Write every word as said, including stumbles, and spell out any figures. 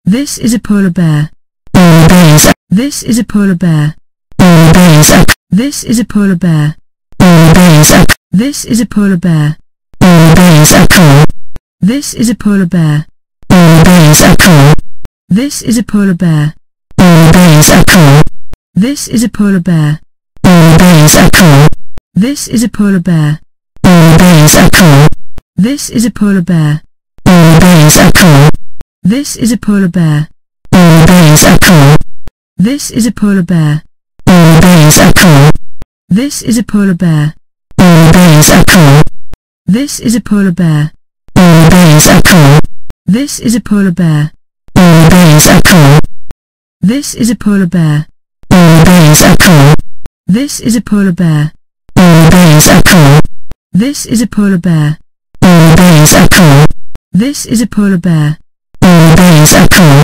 This is a polar bear. Polar bears are. This is a polar bear. Polar bears are. This is a polar bear. Polar bears are. This is a polar bear. Polar bears are cool. This is a polar bear. Polar bears are cool. This is a polar bear. Polar bears are cool. This is a polar bear. Polar bears are cool. This is a polar bear. Polar bears are cool. This is a polar bear. Polar bears are cool. This is a polar bear. Polar bears are cool. This is a polar bear. Polar bears are cool. This is a polar bear. Polar bears are cool. This is a polar bear. Polar bears are cool. This is a polar bear. Polar bears are cool. This is a polar bear. Polar bears are cool. This is a polar bear. Polar bears are cool. This is a polar bear. Polar bears are cool. This is a polar bear. Polar bears are cool.